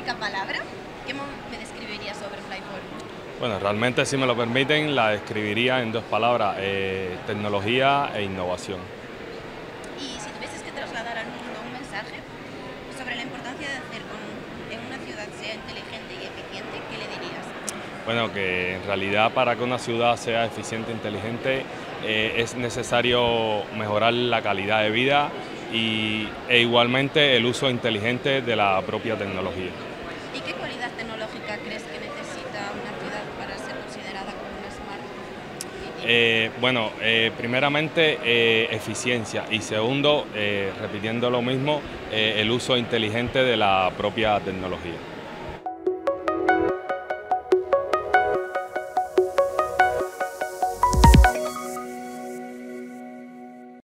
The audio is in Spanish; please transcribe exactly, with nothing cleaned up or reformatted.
única palabra, ¿qué me describirías sobre Flyfor? Bueno, realmente, si me lo permiten, la describiría en dos palabras, eh, tecnología e innovación. Y si tuvieses que trasladar al mundo un mensaje sobre la importancia de hacer que en una ciudad sea inteligente y eficiente, ¿qué le dirías? Bueno, que en realidad para que una ciudad sea eficiente e inteligente eh, es necesario mejorar la calidad de vida y, e igualmente el uso inteligente de la propia tecnología. ¿Y qué cualidad tecnológica crees que necesita una ciudad para ser considerada como una Smart City? Eh, bueno, eh, primeramente eh, eficiencia y segundo, eh, repitiendo lo mismo, eh, el uso inteligente de la propia tecnología.